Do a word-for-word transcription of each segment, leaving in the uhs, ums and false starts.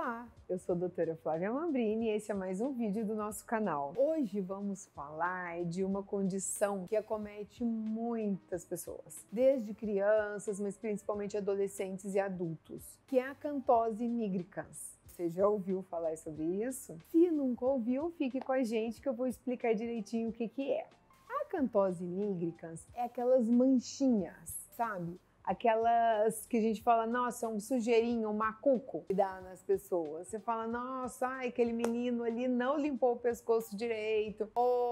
Olá, eu sou a doutora Flávia Mambrini e esse é mais um vídeo do nosso canal. Hoje vamos falar de uma condição que acomete muitas pessoas, desde crianças, mas principalmente adolescentes e adultos, que é a acantose nigricans. Você já ouviu falar sobre isso? Se nunca ouviu, fique com a gente que eu vou explicar direitinho o que que é. A acantose nigricans é aquelas manchinhas, sabe? Aquelas que a gente fala, nossa, um sujeirinho, um macuco que dá nas pessoas. Você fala, nossa, ai, aquele menino ali não limpou o pescoço direito.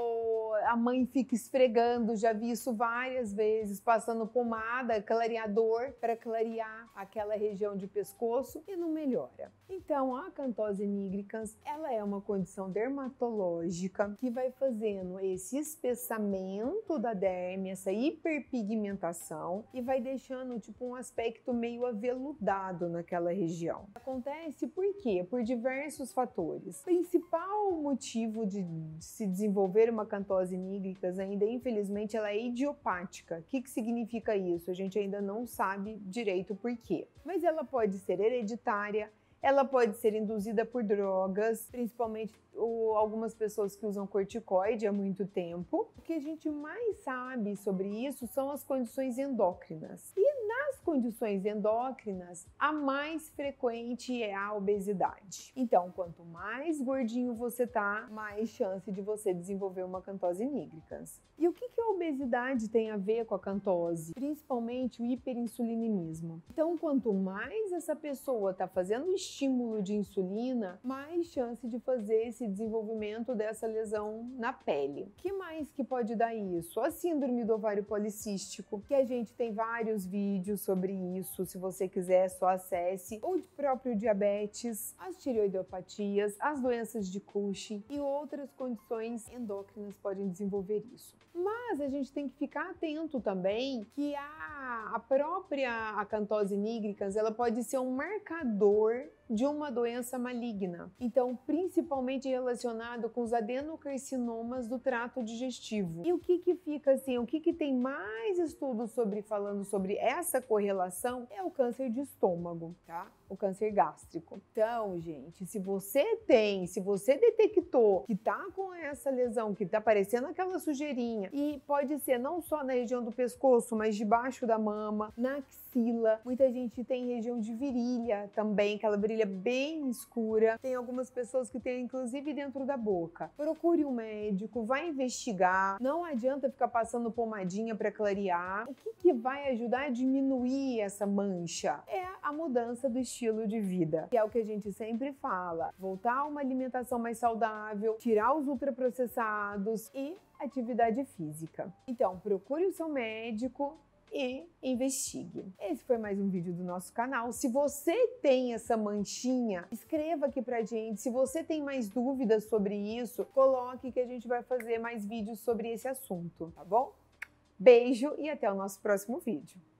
Ou a mãe fica esfregando, já vi isso várias vezes, passando pomada, clareador para clarear aquela região de pescoço e não melhora. Então, a acantose nigricans, ela é uma condição dermatológica que vai fazendo esse espessamento da derme, essa hiperpigmentação e vai deixando tipo um aspecto meio aveludado naquela região. Acontece por quê? Por diversos fatores. O principal motivo de se desenvolver uma acantose nigricans ainda, infelizmente, ela é idiopática. O que que significa isso? A gente ainda não sabe direito por quê. Mas ela pode ser hereditária, ela pode ser induzida por drogas, principalmente ou algumas pessoas que usam corticoide há muito tempo. O que a gente mais sabe sobre isso são as condições endócrinas. E nas condições endócrinas, a mais frequente é a obesidade. Então, quanto mais gordinho você tá, mais chance de você desenvolver uma acantose nigricans. E o que que a obesidade tem a ver com a acantose? Principalmente o hiperinsulinismo. Então, quanto mais essa pessoa tá fazendo estímulo de insulina, mais chance de fazer esse desenvolvimento dessa lesão na pele. O que mais que pode dar isso? A síndrome do ovário policístico, que a gente tem vários vídeos sobre isso, se você quiser só acesse, ou de próprio diabetes, as tireoidopatias, as doenças de Cushing e outras condições endócrinas podem desenvolver isso. Mas a gente tem que ficar atento também que a, a própria acantose nigricans, ela pode ser um marcador de uma doença maligna. Então, principalmente relacionado com os adenocarcinomas do trato digestivo. E o que que fica assim, o que que tem mais estudos sobre falando sobre essa correlação é o câncer de estômago, tá? O câncer gástrico. Então, gente, se você tem, se você detectou que tá com essa lesão, que tá parecendo aquela sujeirinha, e pode ser não só na região do pescoço, mas debaixo da mama, na axila, muita gente tem região de virilha também, aquela virilha bem escura. Tem algumas pessoas que têm inclusive dentro da boca. Procure um médico, vai investigar. Não adianta ficar passando pomadinha para clarear. O que que vai ajudar a diminuir essa mancha? É a mudança do estilo de vida, que é o que a gente sempre fala. Voltar a uma alimentação mais saudável, tirar os ultraprocessados e atividade física. Então, procure o seu médico e investigue. Esse foi mais um vídeo do nosso canal. Se você tem essa manchinha, escreva aqui pra gente. Se você tem mais dúvidas sobre isso, coloque que a gente vai fazer mais vídeos sobre esse assunto, tá bom? Beijo e até o nosso próximo vídeo.